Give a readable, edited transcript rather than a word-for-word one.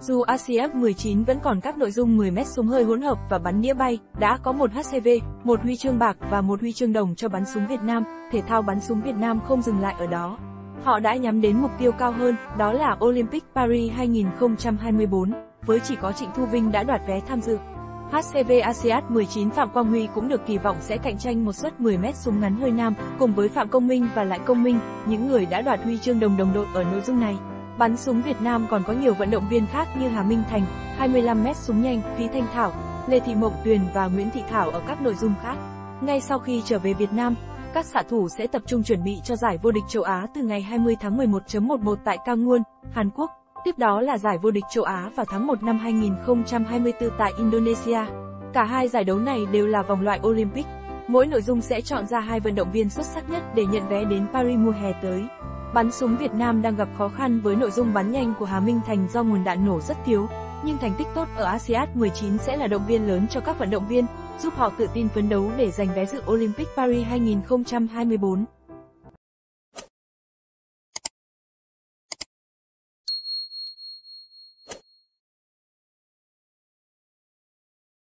Dù ASEAN 19 vẫn còn các nội dung 10m súng hơi hỗn hợp và bắn đĩa bay, đã có một HCV, một huy chương bạc và một huy chương đồng cho bắn súng Việt Nam, thể thao bắn súng Việt Nam không dừng lại ở đó. Họ đã nhắm đến mục tiêu cao hơn, đó là Olympic Paris 2024, với chỉ có Trịnh Thu Vinh đã đoạt vé tham dự. HCV ASEAN 19 Phạm Quang Huy cũng được kỳ vọng sẽ cạnh tranh một suất 10m súng ngắn hơi nam, cùng với Phạm Công Minh và Lại Công Minh, những người đã đoạt huy chương đồng đội ở nội dung này. Bắn súng Việt Nam còn có nhiều vận động viên khác như Hà Minh Thành, 25m súng nhanh, Phí Thanh Thảo, Lê Thị Mộng Tuyền và Nguyễn Thị Thảo ở các nội dung khác. Ngay sau khi trở về Việt Nam, các xạ thủ sẽ tập trung chuẩn bị cho giải vô địch châu Á từ ngày 20 tháng 11.11 tại Kangwon, Hàn Quốc. Tiếp đó là giải vô địch châu Á vào tháng 1 năm 2024 tại Indonesia. Cả hai giải đấu này đều là vòng loại Olympic. Mỗi nội dung sẽ chọn ra 2 vận động viên xuất sắc nhất để nhận vé đến Paris mùa hè tới. Bắn súng Việt Nam đang gặp khó khăn với nội dung bắn nhanh của Hà Minh Thành do nguồn đạn nổ rất thiếu, nhưng thành tích tốt ở ASEAN 19 sẽ là động viên lớn cho các vận động viên, giúp họ tự tin phấn đấu để giành vé dự Olympic Paris 2024.